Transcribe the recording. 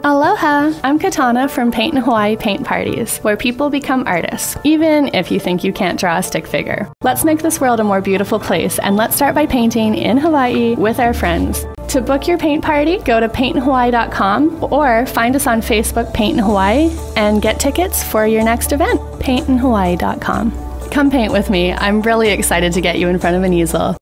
Aloha! I'm Katana from Paint in Hawaii Paint Parties, where people become artists, even if you think you can't draw a stick figure. Let's make this world a more beautiful place, and let's start by painting in Hawaii with our friends. To book your paint party, go to paintinhawaii.com or find us on Facebook, Paint in Hawaii, and get tickets for your next event, paintinhawaii.com. Come paint with me. I'm really excited to get you in front of an easel.